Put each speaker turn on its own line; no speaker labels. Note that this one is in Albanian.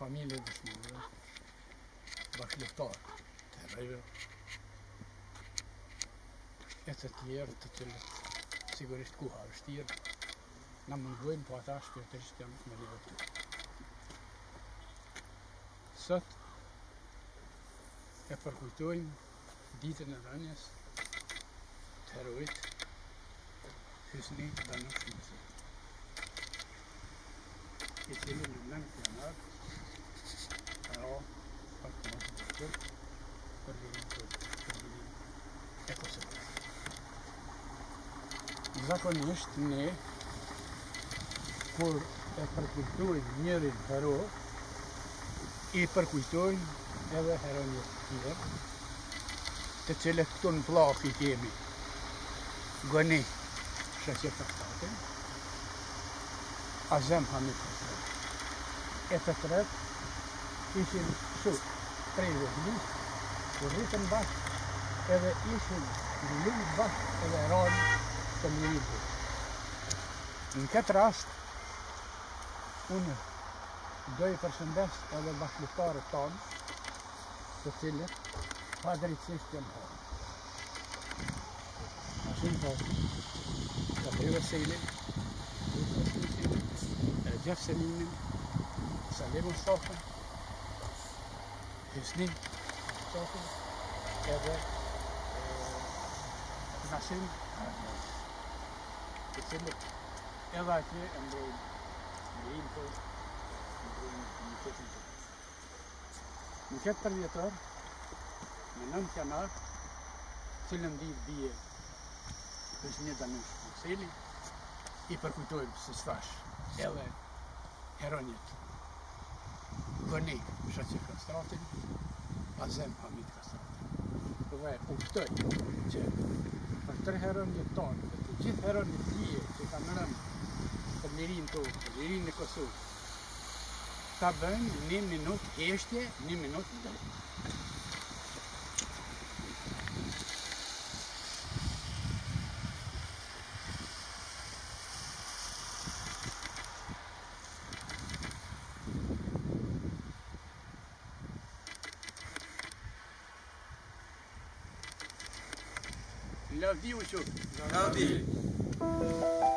familje dëshmorë, bashkëleftar të herojve, e të tjerë të cilët sigurisht koha e vështirë na mungojnë, po ata shpirtërisht janë me ne këtu. Sot e përkujtojmë ditën e dhënies të herojit Hysni Danush Musa, i cili në 9 janar ra pak mos vërtet për lirin e Kosovës. Zakonisht ne, kur e përkujtojmë njërin hero, i përkujtojmë edhe heronjët tjerë, të cilët këtu në pllak i kemi Goni Shaqir Kastatin, Azem Hamid Kastatin. E të tretë ishin kështu 3 vëllë, kur rritën bashkë edhe ishin lulluar bashkë edhe ranë të mirinë. Në këtë rast, unë do i përshëndes edhe bashkëleftarët tanë, të cilët pa drejtësisht janë harë. Hashim Tati, Sabri Veselin, Recep Selimin, Salim Mustafa, Hysni Mustafa, edhe Nasim, të cilët edhe atje e mbrojnë mirin të, mbrojnë komunitetin të. Në këtë përvjetor, në 9 janar, cilën ditë bie Hysni Danush Museli, i përkujtojmë si thash edhe heronjët Goni Shaqir Kastatin, Azem Hamid Kastatin. Dhe uftoj që për 3 heronjët tonë dhe të gjithë heronjët tjerë që kanë rënë për lirin tonë, për lirin e Kosovës, ta bëjmë 1 minutë heshtje, 1 minutë drejtë. Lavdi u qoftë.
Lavdi.